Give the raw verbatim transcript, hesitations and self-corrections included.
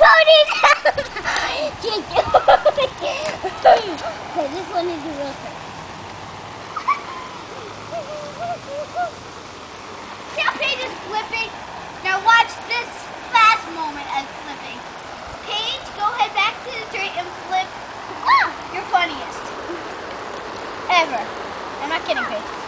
ponies! Can't do it. Okay, this one is a real trick. See how Paige is flipping? Now watch this fast moment of flipping. Paige, go head back to the tree and flip. Ah, you're funniest. Ever. I'm not kidding, Paige.